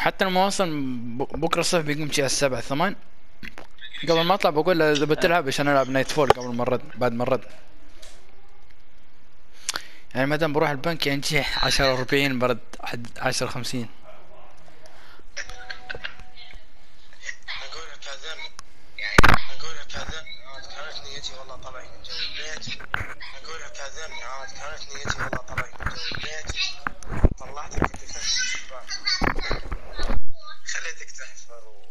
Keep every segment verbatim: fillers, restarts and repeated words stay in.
حتى لما اوصل ب- بكره الصبح بيقوم شي على السبعة ثمان. قبل ما اطلع بقول له اذا بتلعب عشان العب نايت فول قبل ما نرد بعد ما نرد. يعني ما دام بروح البنك يعني شي عشرة أربعين برد عشرة خمسين. اقول لك اعذرني، اقول لك اعذرني عاد كانت نيتي والله طلعك من جو البيت. اقول لك اعذرني عاد كانت نيتي والله طلعك من جو البيت. طلعتك ودخلت الشباك، خليتك تحفر و...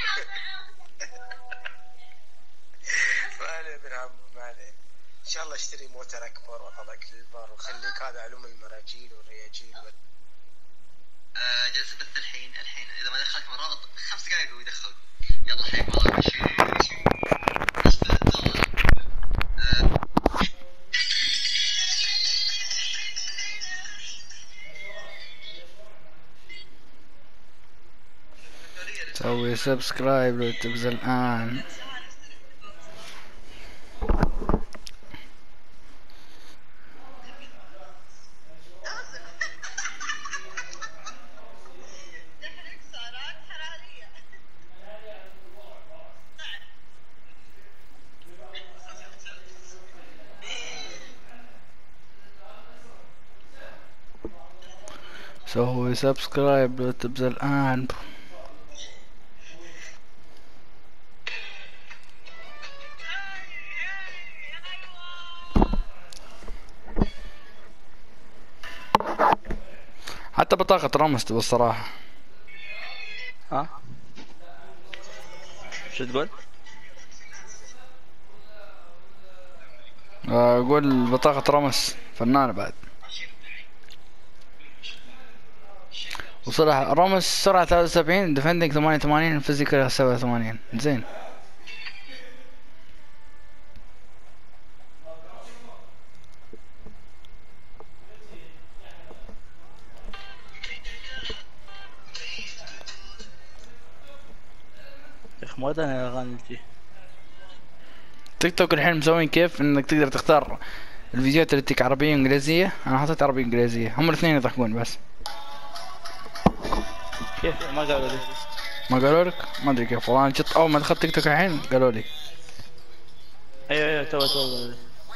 ما عليه ابن عم، ما عليه. ان شاء الله اشتري موتر اكبر واطلعك للبر وخليك هذا علوم المراجيل والرياجيل وال... آه جلسة بث الحين الحين اذا ما دخلك من الرابط خمس دقائق ويدخل. يلا حياك الله ماشي. سوي سبسكرايب لو تبزل الان. سوي سبسكرايب لو تبزل الان. حتى بطاقة راموس تبى الصراحة. ها شو تقول؟ اقول بطاقة راموس فنانة بعد. وصراحة راموس سرعة ثلاثة وسبعين، ديفندنج ثمانية وثمانين، فيزيكال سبعة وثمانين، زين. يا اخي ما ادري انا الاغاني اللي تجي. تيك توك الحين مسوين كيف انك تقدر تختار الفيديوهات اللي تجيك عربية وانجليزية. انا حطيت عربية انجليزية، هم الاثنين يضحكون بس. كيف ما قالوا لي؟ ما قالوا لك؟ ما ادري كيف والله. انا جت اول ما دخلت تيك توك الحين قالوا لي. ايوه ايوه تو تو قالوا لي.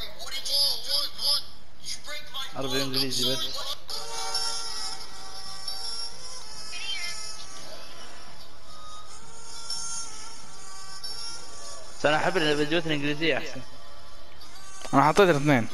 عربي انجليزي بس. بس انا احب الفيديوهات الانجليزية احسن. انا حطيت الاثنين.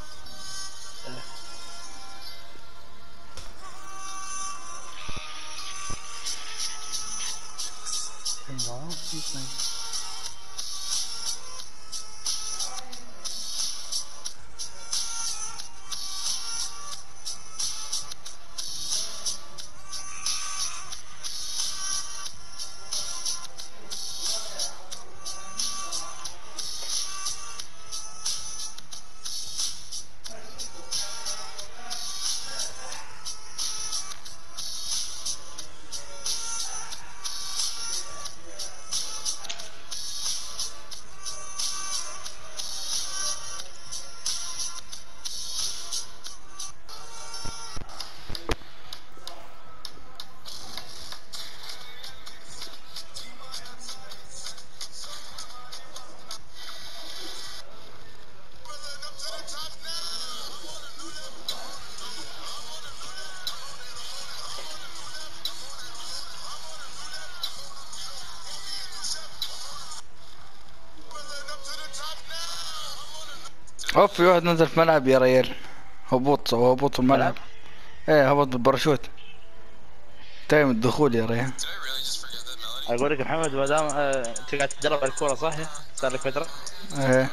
اوف، في واحد نزل في ملعب يا ريال. هبوط، سوى هبوط في الملعب. ملعب؟ ايه هبط بالباراشوت. تايم الدخول يا ريال. اقول لك محمد ما دام آه، انت قاعد تتدرب على الكورة صح؟ صار لك فترة؟ ايه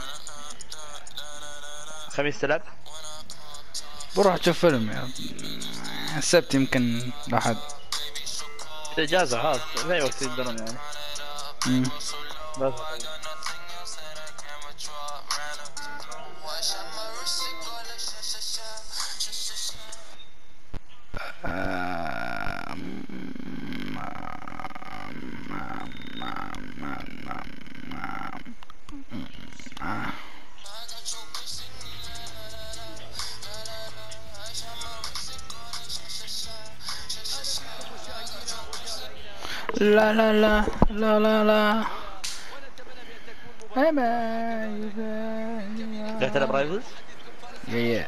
خميس تلعب؟ بروح اشوف فيلم يا. السبت يمكن لحد. في اجازة خلاص في اي وقت تقدرون يعني. مم. بس لا لا لا لا لا لا. قاعد تلعب رايفلز؟ يا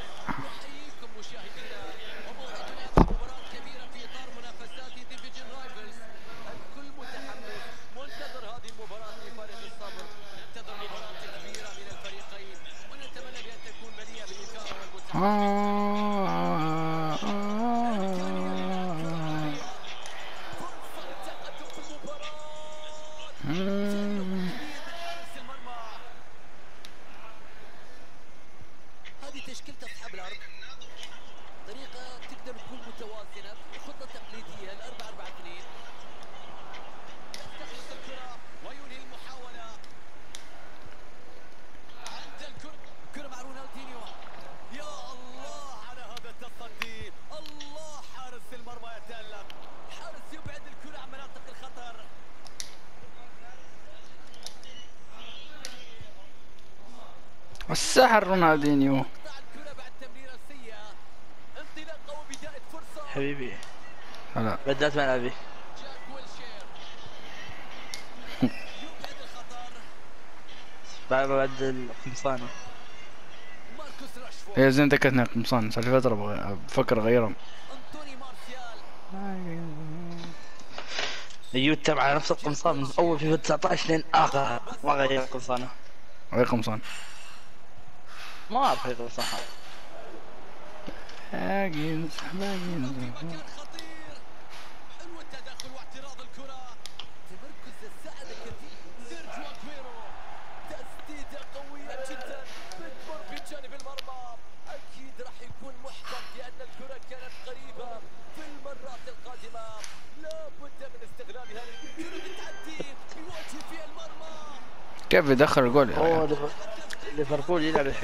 هذه تشكيلة أصحاب الأرض، طريقة تقدر تكون متوازنة، خطة تقليدية الأربعة أربعة اثنين. يستخلص الكرة وينهي المحاولة. عند الكرة، كرة مع رونالدينيو. يا الله على هذا التصدي، الله حارس المرمى يتألق، حارس يبعد الكرة عن مناطق الخطر. السحر رونالدينيو. حبيبي هلا بدأت ملعبي. بعد ما بدل قمصاني. هي زين ذكرتني قمصان، صار لي فترة بغ- بفكر اغيرهم. ايوه تبع على نفس القمصان من اول فيفا تسعة عشر لين اخر ما غير قمصانه. غير قمصان. ما اعرف غير قمصان هذا. باجنز باجنز. كيف يدخل الجول يا اوه رجال؟ ليفر- ليفربول يلعب الحين.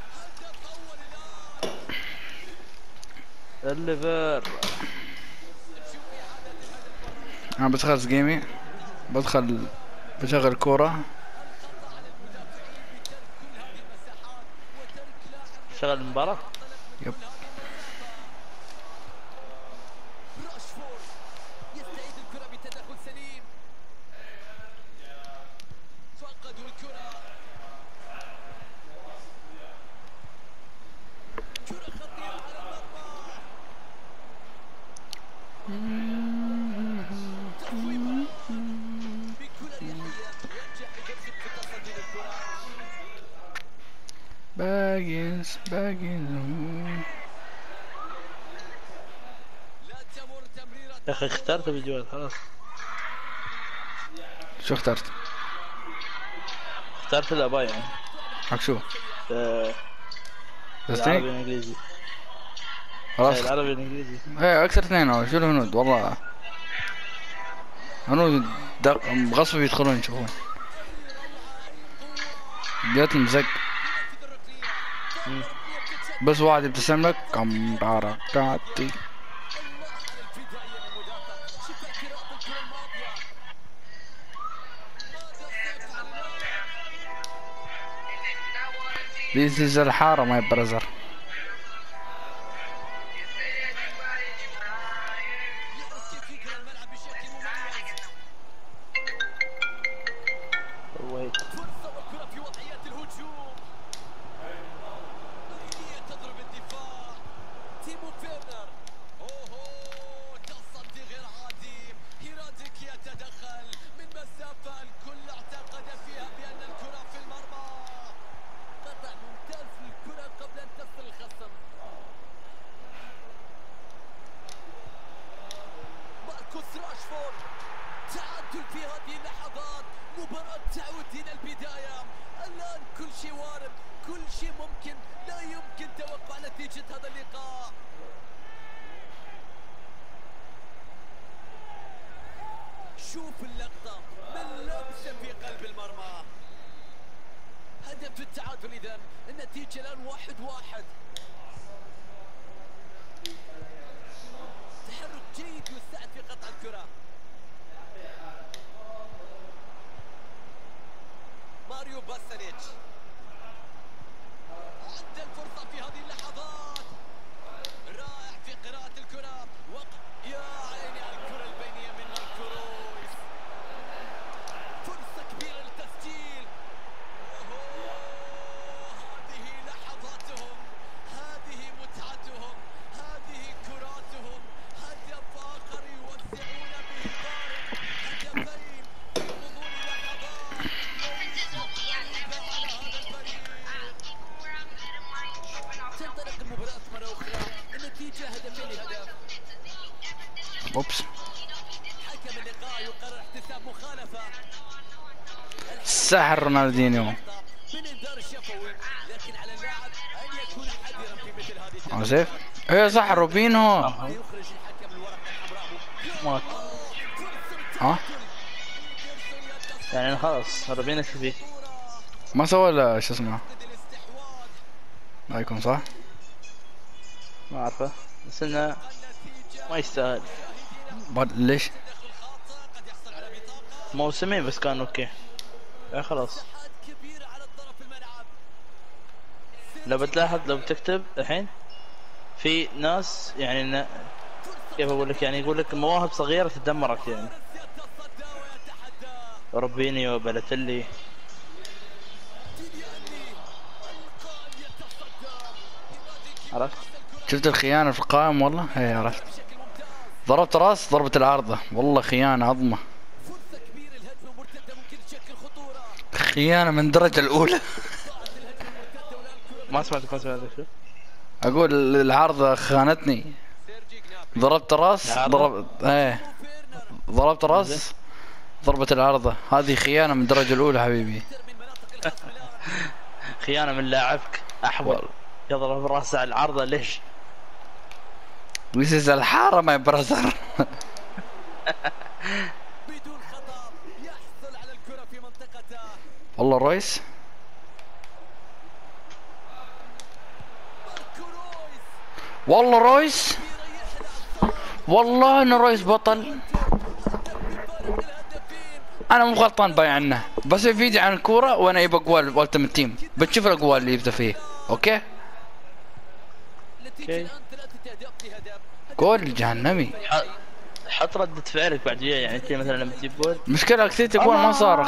الليفر انا بتخلص جيمي، بدخل بشغل كورة. شغل المباراة. يب. يستعيد الكرة بتدخل سليم. فقدوا الكرة. كرة خطيرة على المرمى. تصويبة بكل اريحية ينجح بجذب في تصدي للكرة. باجنز باجنز. لا تمر تمريرة. يا اخي اخترت فيديوهات خلاص. شو اخترت؟ اخترت الاباء يعني. حق شو؟ آه، العربي دستني؟ والانجليزي. خلاص. آه، العربي والانجليزي. ايه اكثر اثنين أهو. شو الهنود والله. هنود دق- بغصب يدخلون يشوفون. جات المزق. مم. بس واحد يبتسم لك كم حركاتي. This is الحارة my brother. ويت. فرصة والكرة في وضعية الهجوم. تضرب الدفاع. تيمو فيرنر. اوهو تصدي غير عادي. هيراديك يتدخل من مسافة الكل اعتقد فيها بأن الكرة في المرمى. قطع ممتاز للكرة قبل أن تصل الخصم. ماركوس راشفورد. تعادل في هذه اللحظات. مباراة تعود إلى البداية. الآن كل شيء وارد، كل شيء ممكن، لا يمكن توقع نتيجة هذا اللقاء. شوف اللقطة من لمسة في قلب المرمى. هدف التعادل إذن، النتيجة الآن واحد واحد. تحرك جيد يساعد في قطع الكرة. ماريو باسانيتش عد الفرصة في هذه اللحظات. رائع في قراءة الكرة. وقت يا عيني على الكرة البينية من ماركو رويس. اوبس حكم اللقاء يقرر احتساب مخالفة سحر رونالدينيو. من انذار الشفوي، لكن على اللاعب ان يكون حذرا في مثل هذه التمريرات. زين ايه صح روبينهو. يخرج الحكم الورقة الحمراء. مات. ها يعني خلاص ربينا فيه. ما سوى الا شو اسمه رايكم صح؟ ما اعرفه بس انه ما يستاهل. بعد ليش؟ موسمين بس كان اوكي. يعني خلاص كبيرة على الطرف الملعب. لو بتلاحظ لو بتكتب الحين في ناس يعني إن كيف اقول لك يعني يقول لك مواهب صغيره تدمرت يعني. روبينيو بلاتيلي عرفت. شفت الخيانة في القائم والله؟ ايه عرفت. ضربت راس ضربة العارضة والله خيانة عظمة. فرصة كبيرة الهجمة مرتدة ممكن تشكل خطورة. خيانة من الدرجة الأولى. ما سمعت ما سمعت شو أقول العارضة خانتني. ضربت راس ضرب ايه ضربت راس ضربة العارضة. هذه خيانة من الدرجة الأولى حبيبي. خيانه من لاعبك احول يضرب راسه على العارضه ليش؟ ويسز الحارة ما يبرزر. بدون خطأ يحصل على الكرة في منطقته. والله رويس والله رويس والله ان رويس بطل. انا مو غلطان باي عنه بس فيديو عن الكورة وانا يبى اقوال والتيمت تيم بتشوف الاقوال اللي يبدا فيه. اوكي اوكي جول الجهنمي. حط ردة فعلك بعد وياه يعني انت مثلا لما تجيب جول. مشكلة كثير تقول ما صارخ.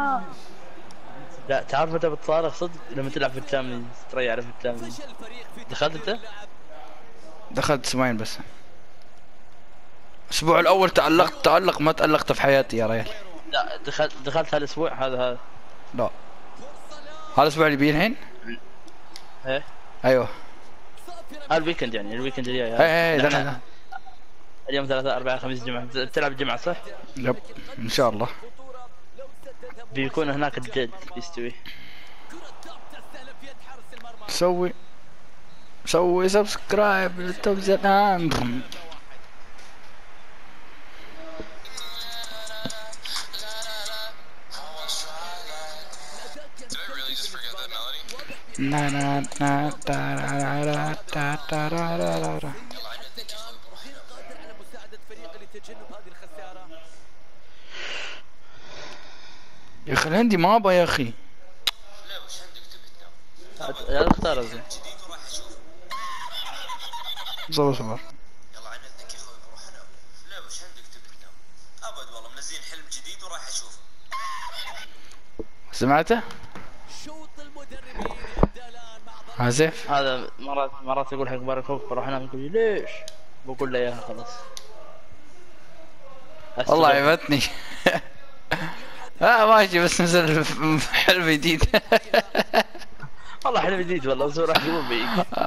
لا تعرف متى بتصارخ صدق لما تلعب في التامن تريح في التامن. دخلت انت؟ دخلت اسبوعين بس. الاسبوع الاول تعلقت تعلق ما تعلقت في حياتي يا ريال. لا دخلت دخلت هالاسبوع هذا هذا. لا هذا الاسبوع اللي بيه الحين. ايه ايوه هالويكند يعني الويكند الجاي. ايه ايه دخل. اليوم ثلاثاء أربعاء خميس جمعة بتلعب الجمعة صح؟ يب ان شاء الله. بيكون هناك الجد يستوي. سوي سوي سبسكرايب للتوزيع الان. نا نا نا تا را را تا تا را را را. يا اخي الهندي ما ابى يا اخي. يا اختار زين. صبر صبر. يلا عندك يا اخوي بروح انام. لا وش عندك تبي تنام؟ ابد والله منزلين حلم جديد وراح اشوفه. سمعته؟ شوط المدربين يبدا الان مع عزيف هذا مرات مرات يقول حق بارك فوق بروح انام يقول لي ليش؟ بقول له اياها خلاص. والله عيبتني. اه ماشي بس نزل حلم جديد. والله حلم جديد والله بس راح يقول بيجي.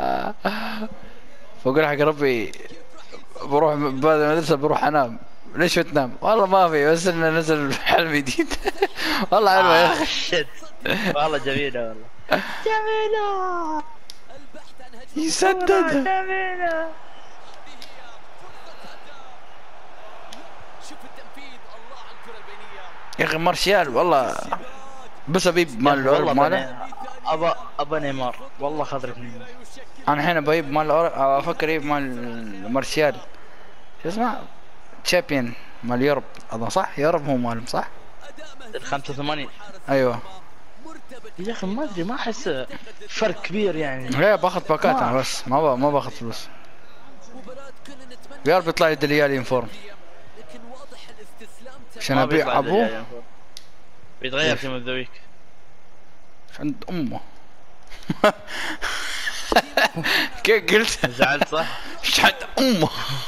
بقول حق ربي بروح بعد المدرسة بروح انام. ليش بتنام؟ والله ما في بس انه نزل حلم جديد. والله حلوة يا اخي. شت والله جميلة والله. جميلة. يسدد. جميلة. شوف التنفيذ الله على الكرة البينية. يا اخي مارشال والله بس ابيب مال الاورب ماله. ابا ابا نيمار والله خاطرك نيمار. انا الحين ابيب مال الاورب افكر اجيب مال مارشال شو اسمه تشامبيون مال يوروب اظن صح يوروب هو مالهم صح؟ الخمسة وثمانين. ايوه يا اخي ما ادري ما احس فرق كبير يعني. لا باخذ باكات انا بس ما با ما باخذ فلوس. يا رب يطلع لي دليالي انفورم لكن واضح الاستسلام عشان ابيع ابوه. بيتغير في ذا ويك. عند امه. كيف قلت؟ زعلت صح؟ ايش عند امه؟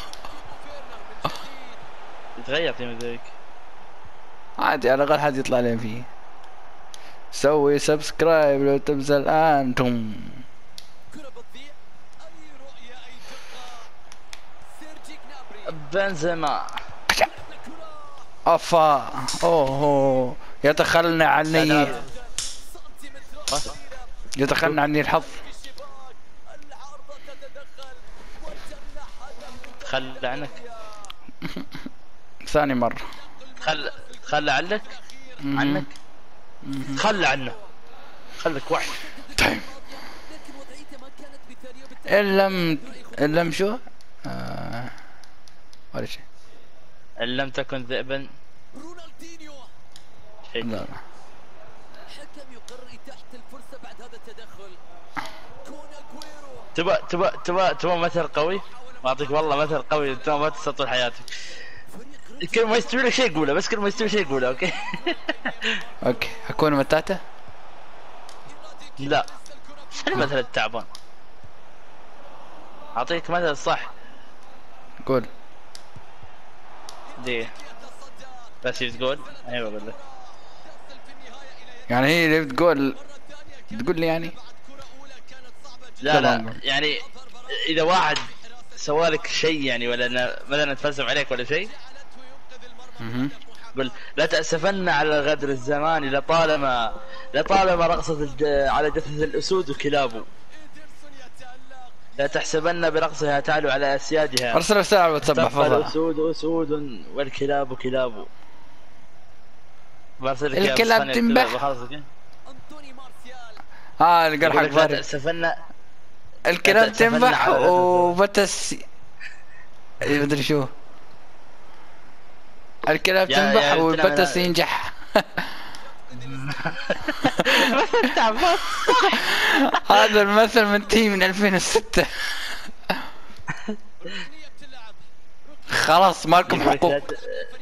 يتغير في ذا ويك. عادي على الاقل حد يطلع لي فيه. سوي سبسكرايب لو تبزل الان توم. كرة بتضيع. اي رؤية اي دقة. سيرجي جنابري بنزيما. افا اوه يتخلى عني يتخلى عني الحظ. خل عنك ثاني مرة. خل خل عنك عنك خل عنه خلك وحش. طيب ان لم ان لم شو آه... ولا شيء. ان لم تكن ذئبا رونالدينيو لا لا حكم يقرر إتاحة الفرصة بعد هذا التدخل. كون أجويرو تبى تبى تبى تبى مثل قوي؟ اعطيك والله مثل قوي انت ما تستطيع طول حياتك. كل ما يستوي لك شيء قوله، بس كل ما يستوي شيء قوله. اوكي اوكي اكون متاتا. لا المثل التعبان. اعطيك مثل صح. قول. دي بس تقول ايوه بقول لك. يعني هي اللي بتقول تقول لي يعني لا لا يعني اذا واحد سوالك شيء يعني ولا مثلا تفلسف عليك ولا شيء اها قل لا تأسفن على غدر الزمان لطالما لطالما رقصت على جثث الأسود وكلابه. لا تحسبن برقصها تعلو على أسيادها. ارسل رسالة على الواتساب احفظها. الأسود أسود والكلاب كلاب. الكلاب تنبح. أنطوني مارسيال اه اللي قال حق لا فارس. تأسفن الكلاب تنبح وبتس مدري شو. الكلاب يا- تنبح يا والبتس بنتنا- ينجح. مثل تعبان. هذا المثل منتهي من ألفين وستة. خلاص مالكم يقولك حقوق. لا ت-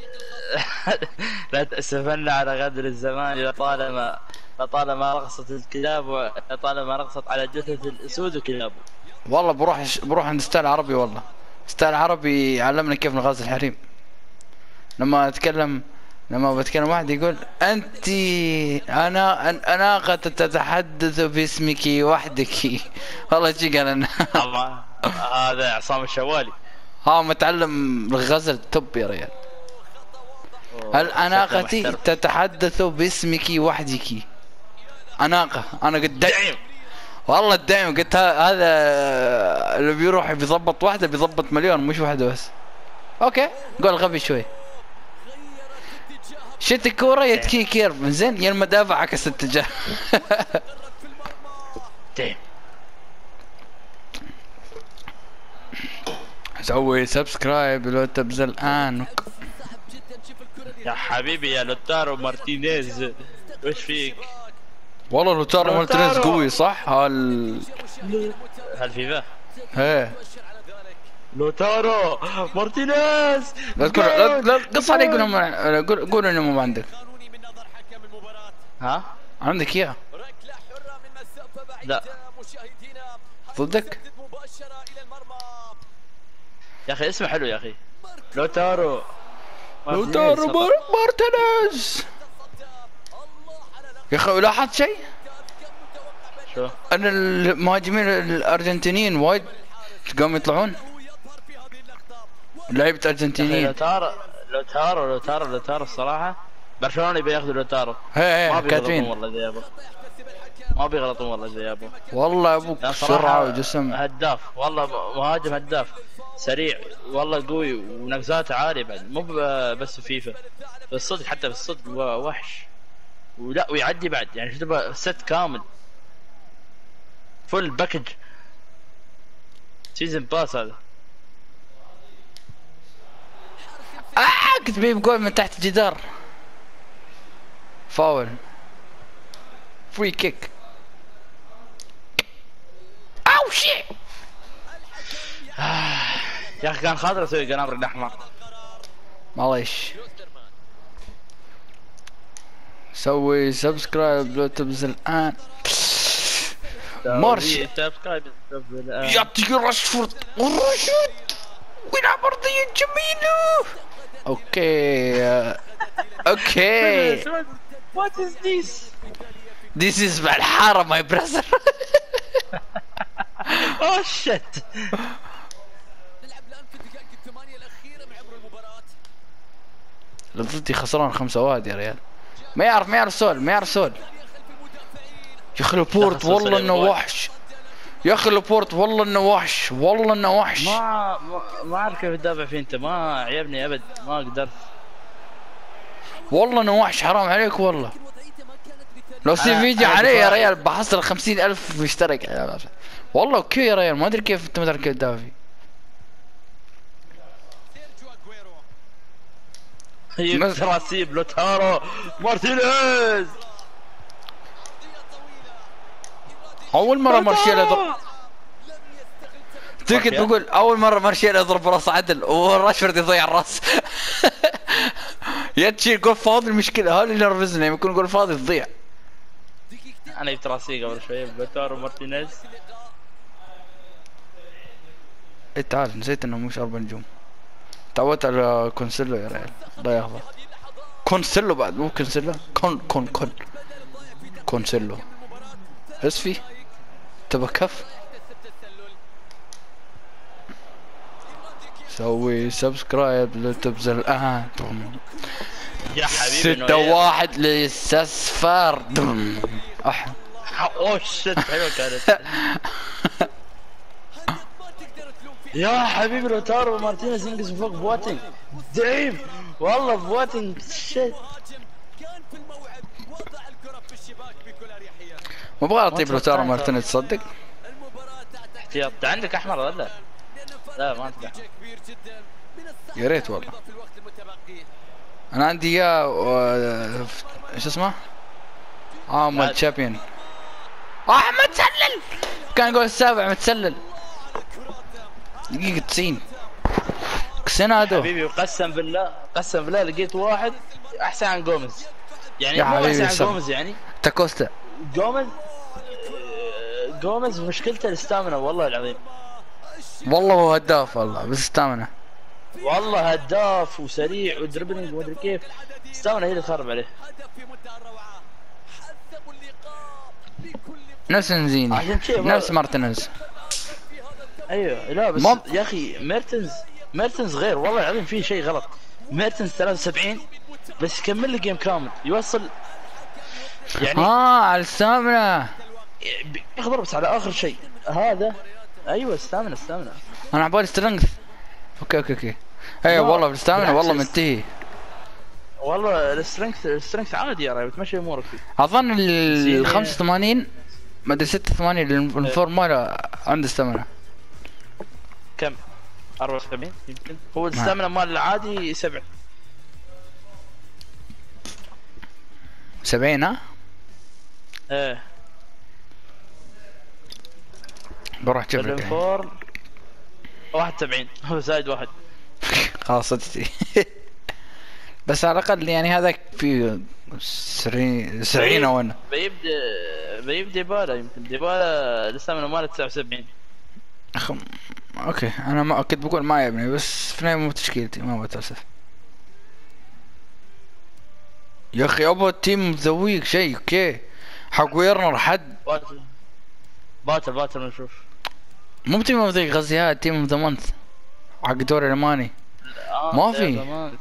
لا تأسفن على غدر الزمان لطالما لطالما رقصت الكلاب ولطالما رقصت على جثث الأسود وكلابه. والله بروح بروح عند ستايل عربي. والله ستايل عربي علمنا كيف نغازي الحريم. لما اتكلم لما بتكلم واحد يقول انت انا اناقة تتحدث باسمك وحدك. والله شي قال انا. الله هذا عصام الشوالي. ها متعلم الغزل توب يا ريال. الأناقة تتحدث باسمك وحدك. أناقة أنا قلت دعم. والله الدعم قلت هذا اللي بيروح بيضبط واحدة بيضبط مليون مش واحدة بس. أوكي قول غبي شوي. شت الكورة يتكي كيرف زين يا المدافع عكس اتجاه. دعم. سوي سبسكرايب لو تبذل الآن. يا حبيبي يا لوتارو مارتينيز وش فيك؟ والله لوتارو مارتينيز لوتارو. قوي صح؟ هال هالفيفا ايه لوتارو مارتينيز. لا تقول لا لا قص علي قول انهم قول قول انهم عندك. قانوني من نظر حكم المباراة. ها؟ عندك اياه ركلة حرة من مسافة بعيدة. لا. مشاهدينا ضدك؟ تسدد مباشرة إلى المرمى. يا اخي اسمه حلو يا اخي. لوتارو لوتارو مارتينيز. مارتينيز. يا اخي لاحظت شيء؟ شو؟ ان المهاجمين الارجنتينيين وايد قاموا يطلعون لعيبة يا أخي ارجنتينيين. لوتارو لوتارو لوتارو لوتارو الصراحة برشلونة يبي ياخذوا لوتارو. هي ما هي بيغلطون كاتبين والله زي ابو. ما بيغلطون والله زي ابو. والله يا ابوك لا سرعة صراحة وجسم. هداف والله مهاجم هداف سريع والله قوي ونقزاته عالية بعد مو ب- بس فيفا بالصدق حتى بالصدق هو وحش ولا ويعدي بعد يعني شو تبغى ست كامل فل باكج سيزن باس هذا. آه كنت بجيب جول من تحت الجدار. فاول فري كيك. أو شيء. يا اخي كان خاطر اسوي قنابر الاحمر. معليش سوي سبسكرايب لو تبذل الآن. مارش يعطيك راشفورد راشفورد ويلعب أرضية جميلة. اوكي آه، اوكي وات از ذيس؟ This is Valhalla my brother. اوه شت. نلعب الآن في الدقائق الثمانية الأخيرة اللي ضدي خسران خمسة واحد يا ريال. ما يعرف ما يعرف سول ما يعرف سول. يا اخي لابورت دخل والله سلسلة انه الجول. وحش. يا اخي لابورت والله انه وحش والله انه وحش. ما ما- ما اعرف كيف تدافع فيه انت، ما عيبني ابد، ما قدرت. والله انه وحش حرام عليك والله. لو في أنا- فيديو أنا عليه يا دفاعي. ريال بحصل خمسين ألف مشترك. والله اوكي يا ريال ما ادري كيف انت ما تعرف كيف تدافع فيه. سيرجيو اجويرو بس- تراسيب لوتارو مارتينيز. اول مره مارشيال يضرب. لم يستغل كنت بقول اول مره مارشيال يضرب راس عدل وراشفورد يضيع الراس. يا تشيل جول فاضي المشكله هذا اللي نرفزنا يكون جول فاضي تضيع. دقيقتين انا جبت راسي قبل شوي لوتارو مارتينيز. اللقاء. إيه تعال نسيت انه مش اربع نجوم. تعودت على كونسيلو يا ريال الله ياخذه. كونسيلو بعد مو كونسيلو كون كون كون كونسيلو. بس في تبى كف سوي سبسكرايب لتبز الان. يا حبيبي ستة واحد للسسفار. أح اوه شت حلوه كانت. هدف ما تقدر تلوم فيه. يا حبيبي لوتارو مارتينيز ينقز من فوق بواتينج دعيم والله بواتينج شت. مهاجم كان في الموعد وضع الكرة في الشباك بكل اريحية. ما ابغى اطيب لو ترى توقعت. مارتينيز تصدق. المباراة تحت احتياط انت عندك احمر ولا؟ لأن لا، فرق ما أنت. نتيجة كبير جدا من الصعب يا ريت والله. التعويض في الوقت المتبقي. انا عندي اياه و- ايش اسمه؟ اه مال بعد. تشامبيون. اه متسلل كان جول السابع متسلل دقيقة تسعين كسنادو. حبيبي وقسم بالله قسم بالله لقيت واحد احسن عن جوميز، يعني يا مو حبيبي احسن عن سم. جوميز يعني تاكوستا جوميز. جوميز مشكلته الاستامنا والله العظيم. والله هو هداف والله بس استامنا. والله هداف وسريع ودربلينج ومدري كيف، استامنا هي اللي تخرب عليه. هدف في منتهى الروعة. حسموا اللقاء بكل نفس انزيني عشان كذا ما- نفس مارتينيز. ايوه لا بس ما- يا اخي ميرتنز ميرتنز غير والله العظيم في شيء غلط. ميرتنز ثلاثة وسبعين بس يكمل لي جيم كامل يوصل يعني اه على السامنة. يخبر بس على اخر شيء هذا. ايوه استامنا استامنا انا عبالي سترينث. اوكي اوكي اوكي ايوه لا، والله بالاستامنة والله بالعكس. منتهي. والله السترينث السترينث عادي يا رجل بتمشي امورك فيه. اظن ال زين. خمسة وثمانين ما ادري ستة وثمانين الفورم ماله عنده استامنة. كم؟ أربعة وسبعين يمكن هو الاستامنا مال العادي سبعة. سبعين ها؟ ايه بروح اشوف لك الحين. الانفور واحد وسبعين هو زايد واحد. خلاص صدقتي. بس على الاقل يعني هذاك في سبعين سبعين او انا. بيبدا بيبدا ديبالا يمكن ديبالا الاستامنا ماله تسعة وسبعين. أخ... اوكي انا ما كنت بقول ما يبني بس في النهاية مو تشكيلتي ما بتأسف. يا اخي ابو التيم مزويك شيء اوكي حق ويرنر حد باتل باتل باتل نشوف. مو تيم اوف ذا غزيات تيم اوف ذا مانث حق الدوري الالماني. آه ما في. زمان.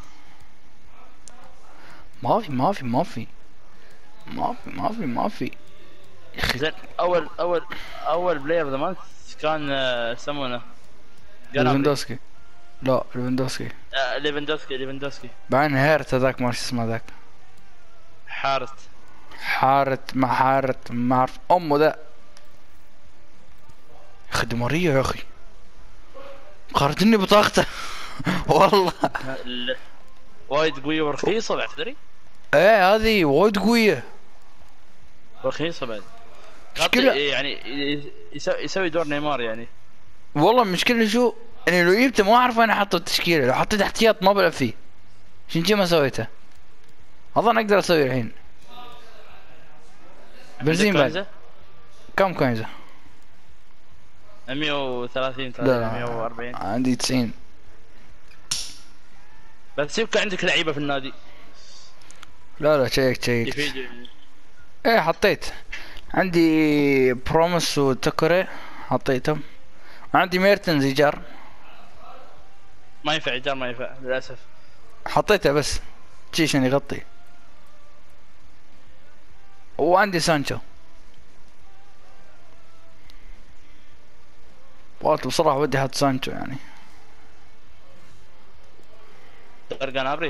ما في ما في ما في ما في ما في ما في يا اخي. زين اول اول اول بلاير ذا مانث كان آه، يسمونه جنابري. ليفاندوسكي. لا ليفاندوسكي آه، ليفاندوسكي ليفاندوسكي بعدين هيرت هذاك ما شو اسمه ذاك حارس. حارت ما حارت ما اعرف امه ذا. يا اخي دي ماريا يا اخي قارتني بطاقته. والله ال- وايد قوية ورخيصة بعد تدري؟ ايه هذه وايد قوية. رخيصة بعد. مشكلة. غطي- يعني ي- يسوي يسوي دور نيمار يعني. والله المشكلة شو اني لو جبته ما اعرف وين احط التشكيلة. لو حطيت احتياط ما بلعب فيه عشان كذا ما سويته. اظن اقدر اسوي الحين. بنزين عندك بعد كوينزا؟ كم كوينزا؟ مية وثلاثين لا مية وأربعين. عندي تسعين. بس يبقى عندك لعيبة في النادي لا لا شيك شيك يفيد. ايه حطيت عندي بروميس وتكوري حطيتهم. عندي ميرتنز ايجار ما ينفع ايجار ما ينفع للاسف. حطيته بس شي عشان يغطي. وعندي سانشو. والله بصراحة ودي احط سانشو يعني. زرقان ابري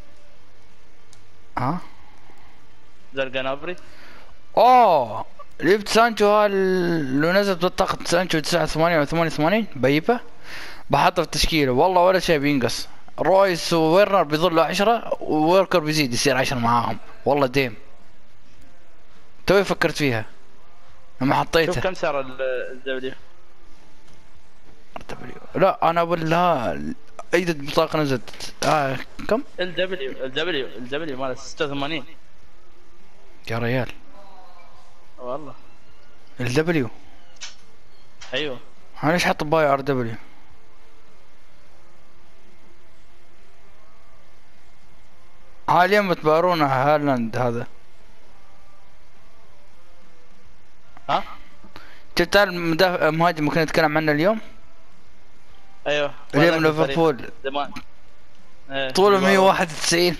ها؟ زرقان ابري اوه جبت سانشو هال- لو نزلت بطاقة سانشو تسعة وثمانين او ثمانية وثمانين بجيبه بحطه في التشكيلة والله ولا شيء بينقص. رويس وويرنر بيظلوا عشرة ووركر بيزيد يصير عشرة معاهم والله ديم. توي فكرت فيها لما شوف حطيته. كم سعر الدبليو. لا انا اقول لها اي بطاقة نزلت آه كم؟ الدبليو الدبليو الدبليو ماله ستة وثمانين يا ريال والله. الدبليو ايوه انا ليش حط باي ار دبليو؟ حاليا متبارون هالاند هذا. ها شفت المدافع المهاجم اللي كنا نتكلم عنه اليوم ايوه اليوم من ليفربول زمان. إيه، طوله زمان. مية وواحد وتسعين.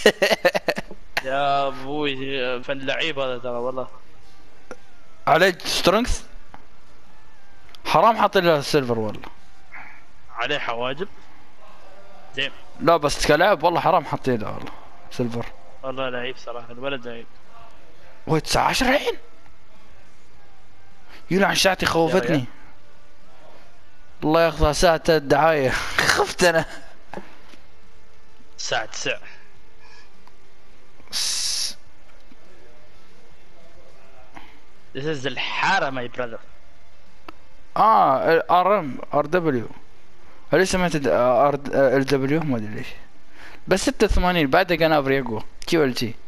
يا ابوي فن لعيب هذا ترى والله. عليه سترينث حرام حاط له سيلفر والله. عليه حواجب زين لا بس كلاعب والله حرام حاطين له والله سيلفر. والله لعيب صراحه الولد لعيب. وي تسعة عشر الحين يلعن شعتي خوفتني. الله ياخذها ساعة الدعاية. خفت انا. ساعة تسع س- This is الحارة my brother. اه ار ام ار دبليو. ليش سمعت ار ال دبليو ما ادري ليش. بس ستة وثمانين بعدها كان افري اقوى كيو ال جي.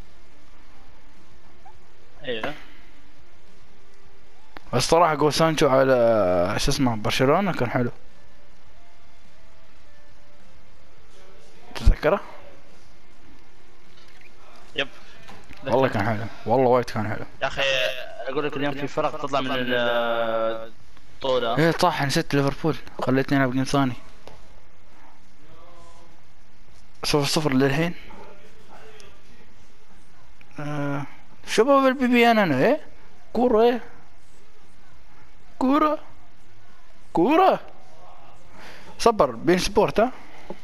ايوه بس صراحة جو سانشو على شو اسمه برشلونة كان حلو. تتذكره؟ يب والله كان حلو والله وايد كان حلو. يا اخي اقول لك اليوم في فرق تطلع من الطولة. ايه صح نسيت ليفربول خليتني العب جيم ثاني. صفر صفر للحين. آه. شباب البي بي ان انا ايه كورة ايه كورة كورة صبر بين سبورت ها.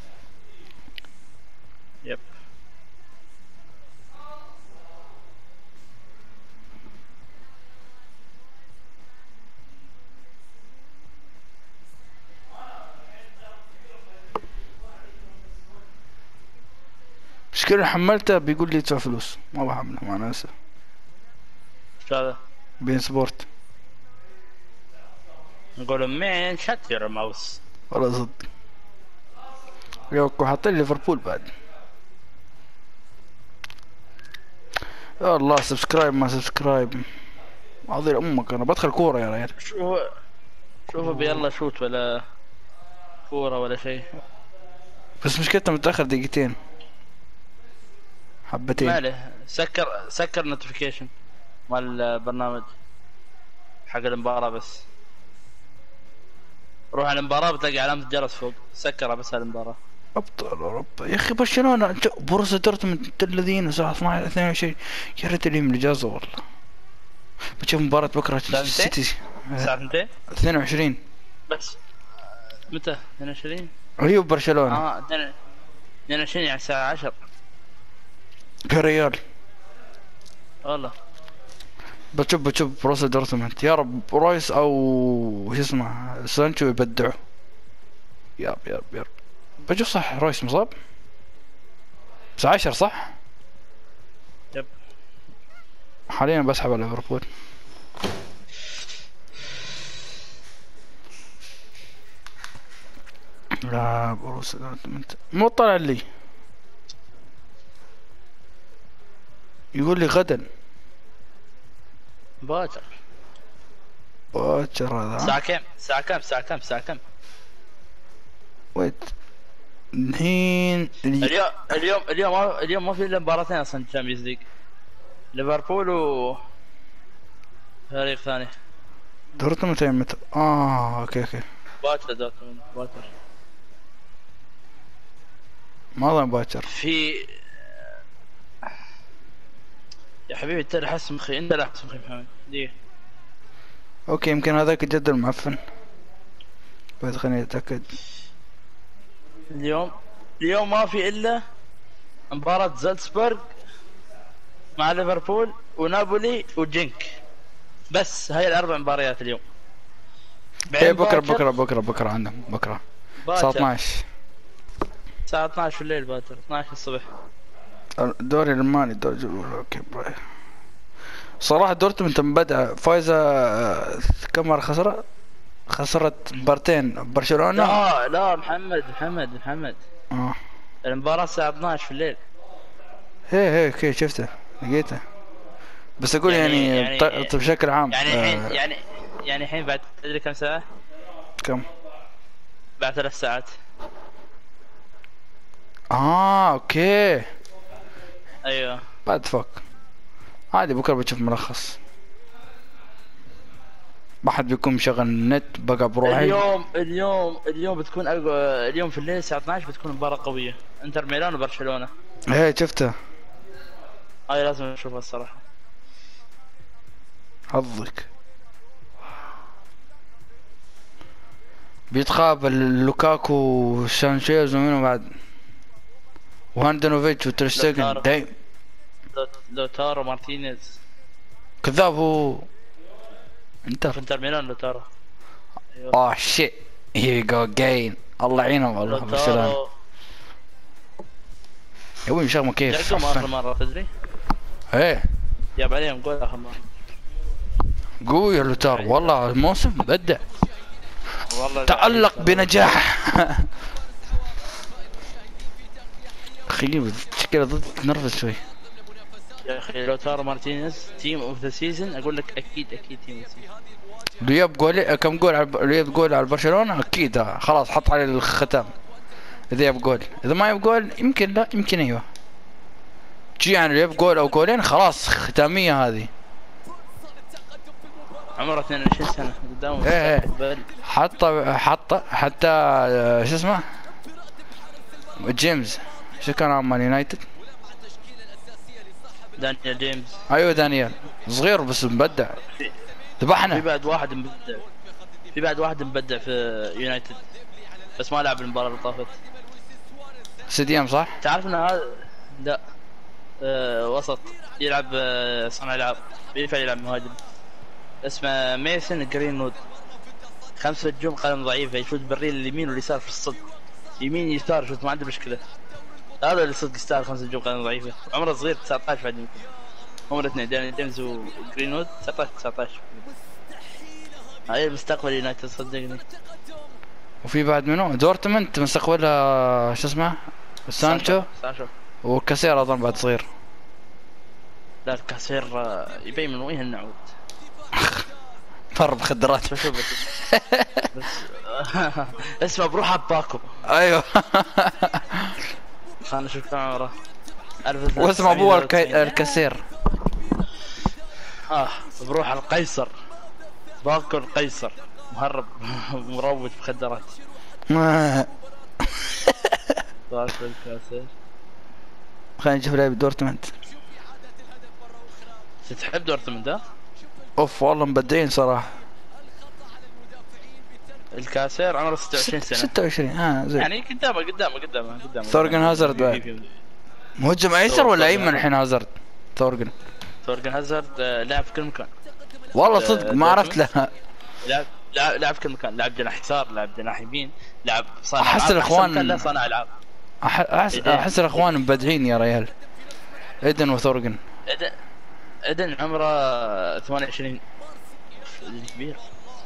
يب مشكلة حملته بيقول لي ادفع فلوس ما بحمله مع ناسه. شو هذا؟ بين سبورت نقول مان شات يور ماوس. ولا صدق يوكو حاطين ليفربول بعد. يا الله سبسكرايب ما سبسكرايب عظيم امك انا بدخل كورة يا ريال. شوف شوف بيلا شوت ولا كورة ولا شيء. بس مشكلته متأخر دقيقتين حبتين. ماله سكر سكر نوتيفيكيشن مال البرنامج حق المباراة بس. روح على المباراة بتلاقي علامة الجرس فوق سكرها بس على المباراة. ابطال اوروبا يا اخي برشلونة انت بورصة دورتموند الذين الساعة اثناشر اثنين وعشرين يا ريت اليوم الاجازة والله. بتشوف مباراة بكرة سيتي الساعة اثنتين اثنين وعشرين بس. متى؟ اثنين وعشرين ريو برشلونة اه اثنين وعشرين يعني الساعة عشرة يا ريال. والله. بتشوف بتشوف بروسا دورتموند يا رب رويس او شو اسمه سانشو يبدعوا. ياب ياب ياب بشوف صح رويس مصاب تسعة عشر صح؟ يب حاليا بسحب على ليفربول. لا بروسا دورتموند مو طلع لي يقول لي غدا باكر. باكر هذا. الساعة كم؟ الساعة كم؟ الساعة كم؟ الساعة كم؟ ويت الحين اليوم اليوم اليوم ما اليوم ما في الا مباراتين اصلا تشامبيونز ليج. ليفربول و فريق ثاني. دورتموند متى؟ اه اوكي اوكي باكر دورتموند باكر. ما ظن باكر. في يا حبيبي انت اللي حس مخي، انت اللي حس مخي محمد دي. اوكي يمكن هذاك الجد المعفن، بس خليني اتاكد. اليوم اليوم ما في الا مباراة زالزبورغ مع ليفربول ونابولي وجنك، بس هاي الاربع مباريات اليوم. ايه بكره بكره بكره بكره عندهم بكره الساعة باكر اثناعش الساعة اثناعش في الليل، باكر اثناعش الصبح. الدوري الالماني الدرجة الاولى. اوكي براي. صراحة دورتموند من بدأ فايزة آه، كم مرة خسرت؟ خسرت مبارتين برشلونة. لا لا محمد محمد محمد اه المباراة الساعة اثناعش في الليل. هي هي اوكي شفته لقيته، بس اقول يعني, يعني- يعني يعني- ط- بشكل عام يعني الحين آه يعني يعني الحين بعد تدري كم ساعة؟ كم؟ بعد ثلاث ساعات. اه اوكي ايوه بعد فك عادي. بكره بتشوف ملخص، ما حد بيكون مشغل النت بقى بروحي. اليوم اليوم اليوم بتكون أقو... اليوم في الليل الساعة اثناعش بتكون مباراة قوية، انتر ميلان وبرشلونة. ايه شفته هاي لازم نشوفها الصراحة. حظك. بيتقابل لوكاكو وسانشيز ومنو بعد، وهاندنوفيتش وترستيجن. لوتارو. دايم لو- لوتارو مارتينيز كذاب هو. انت في انتر ميلان. لوتارو اه شيت هير جو جاين. الله يعينهم والله برشلونة. لوتارو يا ابوي مشغل كيف جاكم اخر عفن. مرة تدري؟ ايه جاب عليهم جول اخر مرة. قوي يا لوتار والله الموسم بدع، والله تألق بنجاح. اخي شكله ضد تنرفز شوي. يا اخي لوتارو مارتينيز تيم اوف ذا سيزون، اقول لك اكيد اكيد تيم اوف ذا سيزون. لياب جول كم جول على لياب جول على برشلونة اكيد. آه، خلاص حط عليه الختام. اذا يب جول، اذا ما يب جول يمكن لا يمكن ايوه. جي يعني لياب جول او جولين خلاص ختامية هذه. عمره اثنين وعشرين سنة قدامه إيه. مستقبل. حط حط حتى آه، شو اسمه جيمس، شو كان عمل مان يونايتد؟ دانيال جيمس. ايوه دانيال صغير بس مبدع في ذبحنا. بعد واحد مبدع في بعد واحد مبدع في يونايتد بس ما لعب المباراة اللي طافت. سيديام صح؟ تعرف ان هذا لا آه وسط يلعب آه صانع العاب، ينفع يلعب مهاجم. اسمه ميسن جرينوود، خمسة نجوم قلم ضعيفة، يشوت بالريل اليمين واليسار في الصد، يمين يسار يشوت ما عنده مشكلة. هذا اللي صدق يستاهل خمسة نجوم قلم ضعيفة. عمره صغير تسعة عشر بعد يمكن. هم الاثنين داني جيمس وجرينوود تسعة عشر تسعة عشر. هاي المستقبل يونايتد صدقني. وفي بعد منو؟ دورتموند مستقبلها شو اسمه؟ سانشو سانشو. وكاسير اظن بعد صغير. لا الكاسير آه، يبين من وين النعود. مر مخدرات. شوف شوف بس, بس اسمه بروح عباكم. ايوه. خلنا نشوف كم عمره. واسمه ابوه الك... الكاسير. اه بروح القيصر، باكر القيصر، مهرب مروج مخدرات. باكر الكاسير. خلينا نشوف لعيبة دورتموند. تحب دورتموند ها؟ اوف والله مبدعين صراحة. الكاسير عمره ستة وعشرين سنة. ستة وعشرين اه زين. يعني قدامه قدامه قدامه قدامه. ثورغن هازارد بعد. مهجم ايسر ولا ايمن الحين هازارد؟ ثورغن. ثورغن هازارد آه، لعب في كل مكان. والله صدق ما عرفت له. لعب لعب لعب في كل مكان، لعب جناح يسار، لعب جناح يمين، لعب صانع أحس ألعاب. الإخوان- أحسن كان له صانع العاب. أح... احس احس الاخوان مبدعين يا ريال. ايدن وثورغن. ادن ادن عمره ثمانية وعشرين كبير.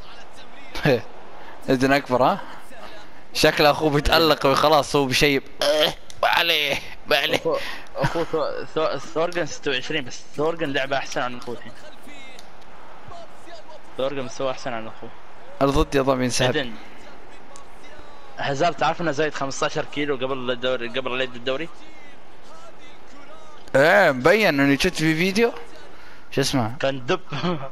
ايدن اكبر ها؟ شكل اخوه بيتألق وخلاص هو بشيب. ما عليه ما عليه. اخوه اخوه ثو- ثو- ثورغن ستة وعشرين بس ثورغن لعبه احسن عن اخوه الحين. ثورغن مستوى احسن عن اخوه. الضد يا ضم ينسحب. ادن هازارد تعرف انه زايد خمسة عشر كيلو قبل الدوري، قبل لا يبدا الدوري. ايه مبين اني شفت في فيديو شو اسمه. كان دب.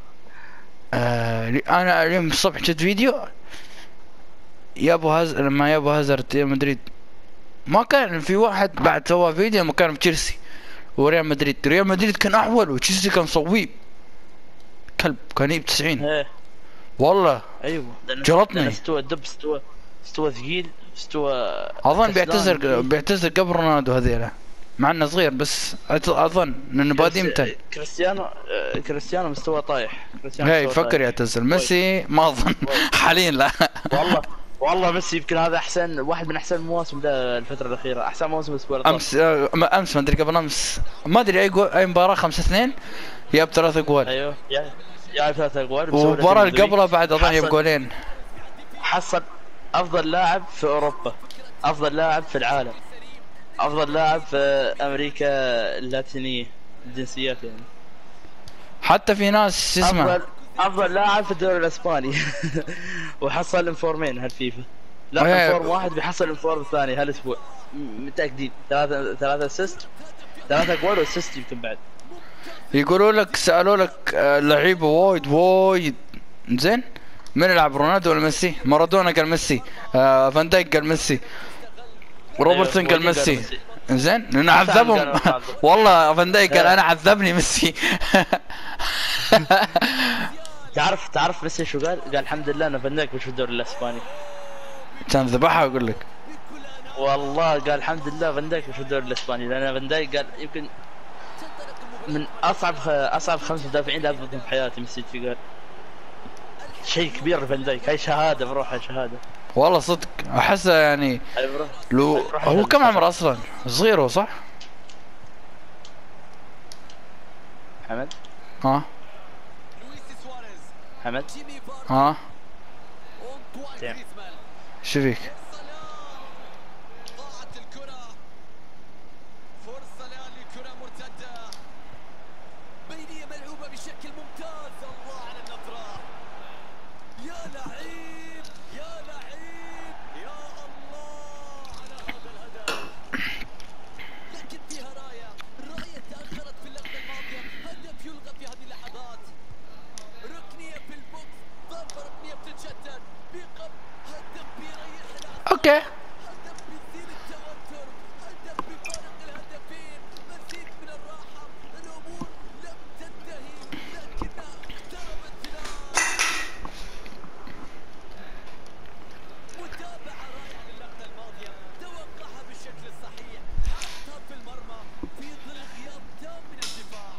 آه انا اليوم الصبح شفت فيديو يا ابو هاز لما يا ابو هازارد يا مدريد ما كان في واحد بعد سوى فيديو لما كان في تشيلسي وريال مدريد. ريال مدريد كان احول وتشيلسي كان صويب كلب، كان يجيب تسعين ايه والله. ايوه جلطني. لأن استوى دب، استوى استوى ثقيل، استوى اظن كسلان. بيعتذر بيعتذر قبل رونالدو هذيلا، مع انه صغير بس أت- اظن انه بادي متى. كريستيانو آه، كريستيانو مستوى طايح. كريستيانو هاي مستوى فكر طايح. يعتزل. ميسي ما اظن حاليا لا. والله والله ميسي يمكن هذا احسن واحد من احسن المواسم ده الفتره الاخيره، احسن موسم بالنسبه له. امس آه، ما- امس ما ادري قبل امس ما ادري اي جو- اي مباراه خمسة اثنين جاب ثلاث اجوال، ايوه يا يا ثلاث اجوال. والمباراه اللي قبلها بعد اظن جاب جولين. حصل افضل لاعب في اوروبا، افضل لاعب في العالم، افضل لاعب في امريكا اللاتينيه الجنسيات يعني. حتى في ناس شو اسمه افضل افضل لاعب في الدوري الاسباني. وحصل انفورمين هالفيفا. لا أيه. انفورم واحد بيحصل انفورم ثاني هالاسبوع، م- متاكدين. ثلاثة ثلاثة اسيست، ثلاثة جول واسيست يمكن بعد. يقولوا لك سالوا لك آه، لعيبه وايد وايد زين، من يلعب رونالدو ولا ميسي؟ مارادونا قال ميسي، آه فان دايك قال ميسي، روبرتسون أيوة، قال وين قال ميسي. ميسي؟ زين لانه قال عذبهم. رونالدو. والله فان دايك قال إيه. انا عذبني ميسي. تعرف تعرف ميسي شو قال؟ قال الحمد لله انا فناك مش في الدوري الاسباني. كان ذبحها اقول لك. والله قال الحمد لله فان دايك مش في الدوري الاسباني، لان فان دايك قال يمكن من اصعب اصعب خمس مدافعين لعبتهم في حياتي. ميسي قال شيء كبير فان دايك، هاي شهاده بروحها شهاده. والله صدق احسه يعني. هاي بروح لو بروح هو شهادة. كم عمره اصلا؟ صغير هو صح؟ حمد ها لويس سواريز، حمد جيمي فاردي، ها أنطوان نعم. غريزمان. شو فيك؟ ضاعت الكرة، فرصة الآن لكرة مرتدة، بينية ملعوبة بشكل ممتاز. الله على النطرة، يا لعيب يا لعيب، يا الله على هذا الهدف. لكن فيها راية، الراية تأخرت في اللقطة الماضية، هدف يلغى في هذه اللحظات. ركنية في البوكس، ضربة ركنية بتتشتت، بيقف هدف بيريح الأعصاب. اوكي هدف بيثير التوتر، هدف بفارق الهدفين، مزيد من الراحة. الأمور لم تنتهي لكنها اقتربت الآن. متابعة رائعة للقطة الماضية، توقعها بالشكل الصحيح، حطها في المرمى في ظل غياب تام من الدفاع.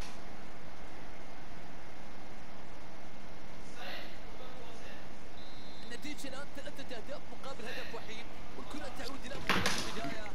النتيجة الآن ثلاثة أهداف مقابل هدف وحيد، والكرة تعود إلى منطقة البداية.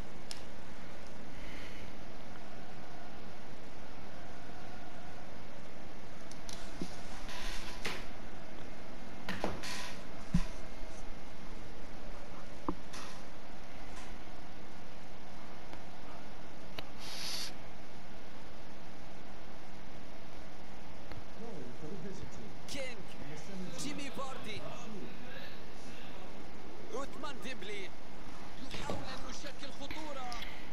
كينج، جيمي فاردي، عثمان ديمبلي يحاول أن يشكل خطورة.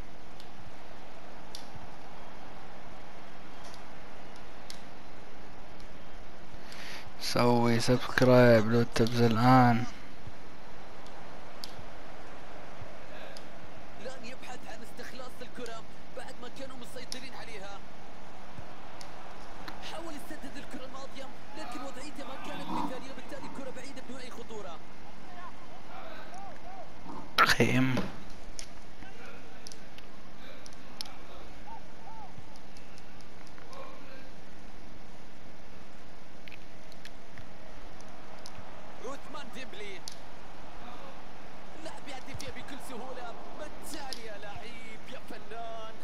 سوي سبسكرايب لو تبز الان. الآن يبحث عن استخلاص الكرة بعد ما كانوا مسيطرين عليها. حاول يسدد الكرة الماضية لكن وضعيته ما كانت مثالية، وبالتالي الكرة بعيدة بدون أي خطورة. خيم عثمان ديمبلي، اللاعب يعدي فيها بكل سهولة. متان يا لعيب يا فنان.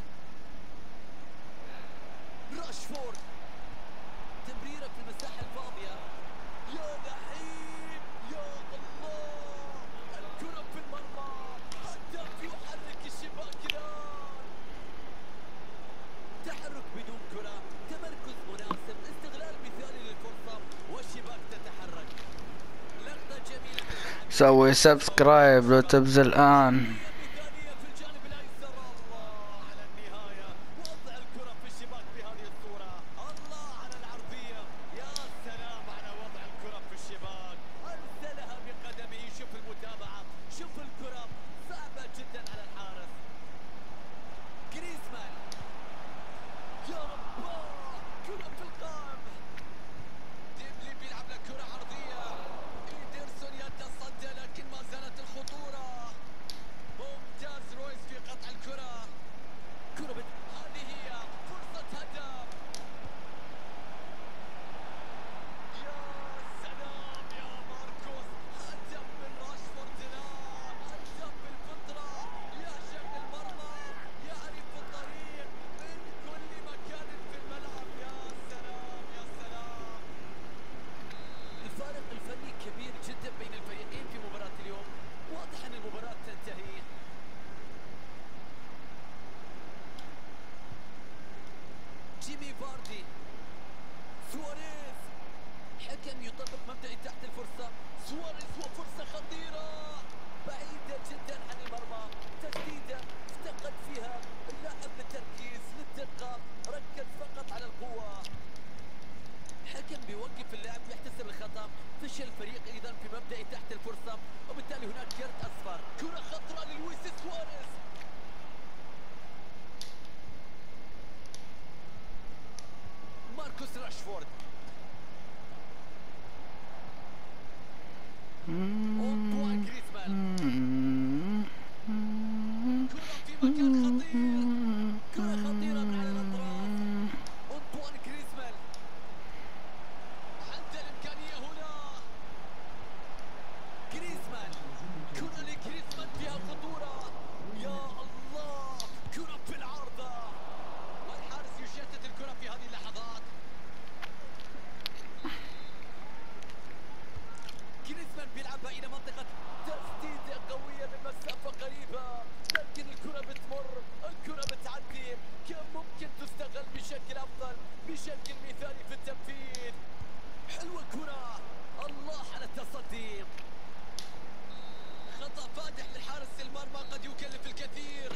راشفورد، تمريرة في المساحة الفاضية، يا لعيب يا الله. الكرة في المرمى، هدف يحرك الشباك الآن. تحرك بدون كرة، تمركز مناسب، استغلال مثالي للفرصة، والشباك تتحرك. لقطة جميلة من اللاعب. سوي سبسكرايب لو تبز الان. مثالية في الجانب الأيسر. الله على النهاية، وضع الكرة في الشباك بهذه الصورة. الله على العرضية، يا سلام على وضع الكرة في الشباك. أرسلها بقدمه، شوف المتابعة، شوف الكرة صعبة جدا على الحارس. جريزمان، فشل الفريق ايضا في مبدأ تحت الفرصة، وبالتالي هناك كرت اصفر. كرة خطرة للويس سواريز. ماركوس راشفورد. أنطوان جريزمان. كرة في مكان خطير. كرة خطيرة من على الأطراف. أنطوان جريزمان عنده الإمكانية هنا. جريزمان. كرة لجريزمان فيها خطورة. يا الله، كرة في العارضة، والحارس يشتت الكرة في هذه اللحظات. جريزمان بيلعبها إلى منطقة تسديدة قوية من مسافة قريبة، لكن الكرة بتمر، الكرة بتعدي. كان ممكن تستغل بشكل أفضل، بشكل مثالي في التنفيذ. حلوة الكرة، الله على التصدي. خطأ فادح لحارس المرمى قد يكلف الكثير.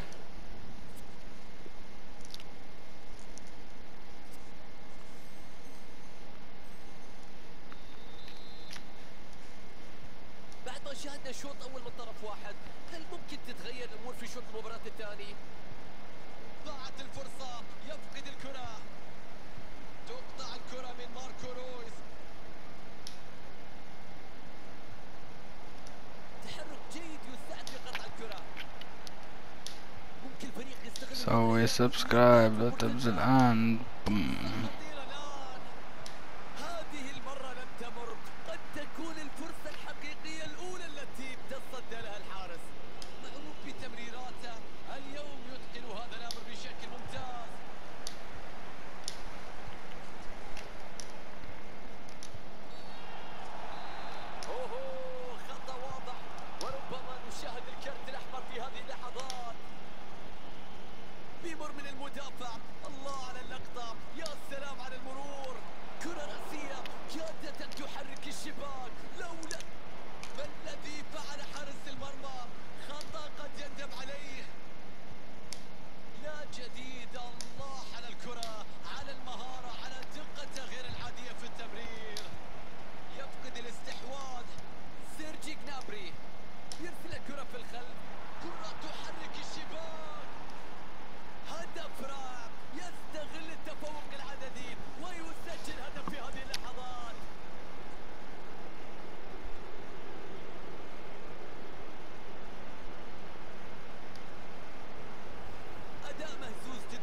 بعد ما شاهدنا شوط أول من طرف واحد، هل ممكن تتغير الأمور في شوط المباراة الثاني؟ ضاعت الفرصة، يفقد الكرة. تقطع الكرة من ماركو رويس. تحرك جيد يساعد في قطع الكرة. ممكن الفريق يستغل. سوي سبسكرايب لا تبذل الآن. خطيرة الآن. هذه المرة لم تمر، قد تكون الفرصة الحقيقية الأولى التي تصدى لها الحارس. معروف بتمريراته، اليوم يتقن هذا الأمر بشكل ممتاز. أوه، خطأ واضح، وربما نشاهد الكرت الأحمر في هذه اللحظات. بيمر من المدافع، الله على اللقطة، يا سلام على المرور. كرة رأسية كادت أن تحرك الشباك، لولا ما الذي فعل حارس المرمى. خطأ قد يندم عليه. لا جديد، الله على الكرة، على المهارة، على دقته غير العادية في التمرير. يفقد الاستحواذ. سيرجي جنابري يرسل الكرة في الخلف. كرة تحرك الشباك. هدف رائع، يستغل التفوق العددي ويسجل هدف في هذه اللحظات. أداء مهزوز جدا.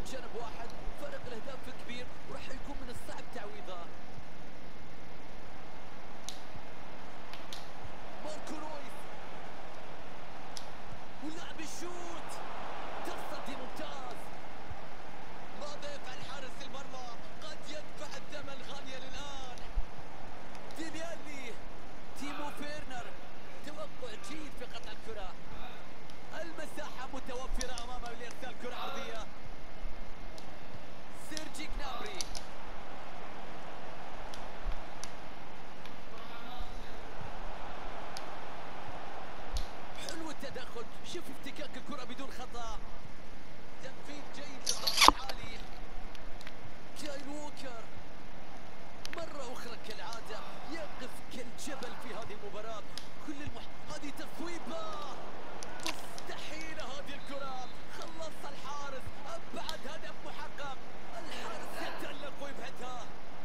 جانب واحد، فرق الاهداف كبير وراح يكون من الصعب تعويضه. ماركو رويس ولعب الشوت، تصدي ممتاز. ماذا يفعل حارس المرمى؟ قد يدفع الثمن غاليا الآن. ديليالي، تيمو فيرنر، توقع جيد في قطع الكرة. المساحة متوفرة أمامه لإرسال كرة عرضية. سيرجي جنابري، حلو التدخل، شوف افتكاك الكرة بدون خطأ. تنفيذ جيد للضغط العالي. كايل ووكر مرة أخرى كالعادة يقف كالجبل في هذه المباراة. كل المح... هذه تصويبة مستحيلة، هذه الكرة خلصها الحارس، أبعد هدف محقق. الحارس يتألق ويبعدها،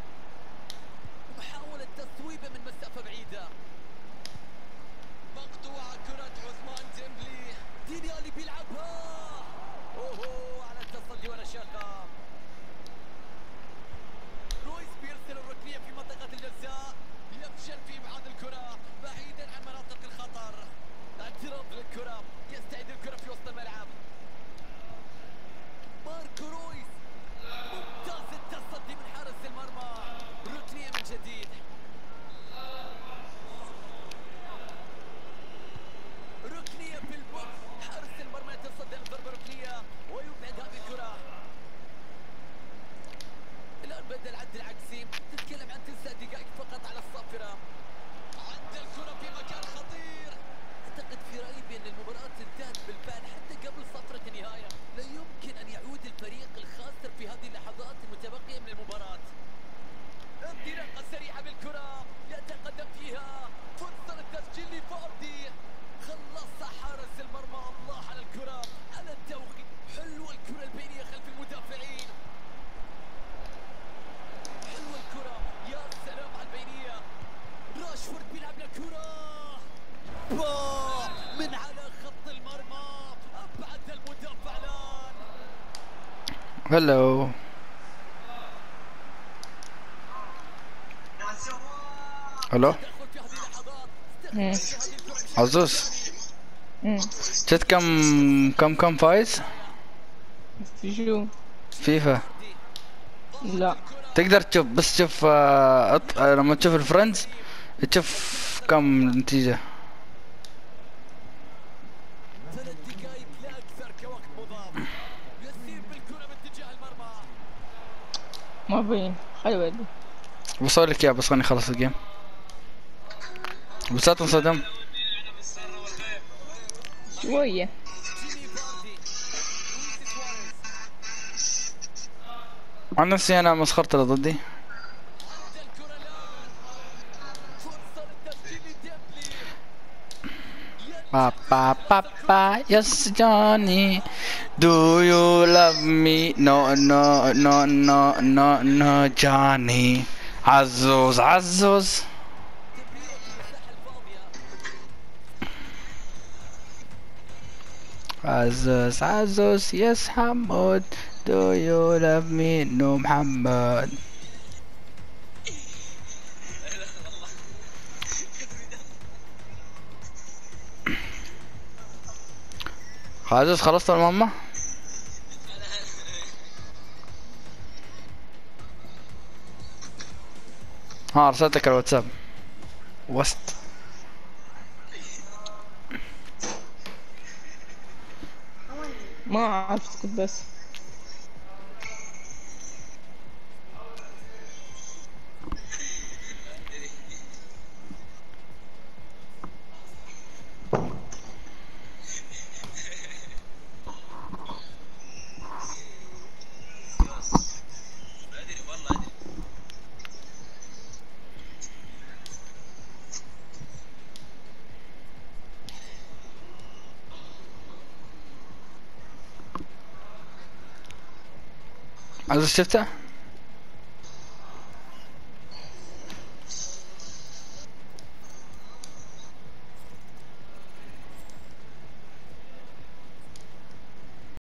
محاولة تصويبة من مسافة بعيدة. مقطوعة كرة عثمان ديمبلي، دينيالي بيلعبها، اوه على التصدي والشاقة. رويس بيرسل الركنية في منطقة الجزاء، يفشل في ابعاد الكرة بعيدا عن مناطق الخطر. اعتراض للكرة، يستعيد الكرة في وسط الملعب. ماركو رويس، ممتاز التصدي من حارس المرمى، ركنية من جديد. ركنية في البوكس، حارس المرمى يتصدى لضربة ركنية ويبعد هذه الكرة. الآن بدأ العد العكسي، تتكلم عن تسع دقائق فقط على الصافرة. عد الكرة في مكان خطير. أعتقد في رأيي بأن المباراة انتهت بالفعل حتى قبل صفرة النهاية. لا يمكن أن يعود الفريق الخاسر في هذه اللحظات المتبقية من المباراة. انطلاقة سريعة بالكرة، يتقدم فيها، فرصة للتسجيل لفاردي، خلصها حارس المرمى. الله على الكرة، على التوقيت، حلوة الكرة البينية خلف المدافعين. حلوة الكرة، يا سلام على البينية. راشفورد بيلعب لكرة من على خط المرمى، أبعد المدافع الآن. هلو هلو تدخل في هذه اللحظات، مم. استخدم هذه الكرة بشكل عزوز، مم. شفت كم كم كم فايز في شو؟ فيفا؟ لا. تقدر تشوف، بس شوف آه، أط- آه، لما تشوف الفرندز تشوف كم نتيجة. ثلاث دقائق لا أكثر كوقت مضاف. يسير بالكرة باتجاه المرمى. ما بين خلي بالي. بصور لك اياه بس خليني اخلص الجيم. بس لا تنصدم. شوية. جيمي فاردي، لويس سواريز، عن نفسي انا مسخرت اللي ضدي. عند الكرة الآن، فرصة للتسجيل لديمبلي. با با با با yes Johnny do you love me no no no no no no Johnny. عزوز عزوز تمريرة في المساحة الفاضية. عزوز عزوز يس حمود do you love me no محمد. عزوز خلصت المهمة؟ ها ارسلت لك الواتساب وست. ما عرفت كنت بس. ادري والله ادري. عزوز شفته؟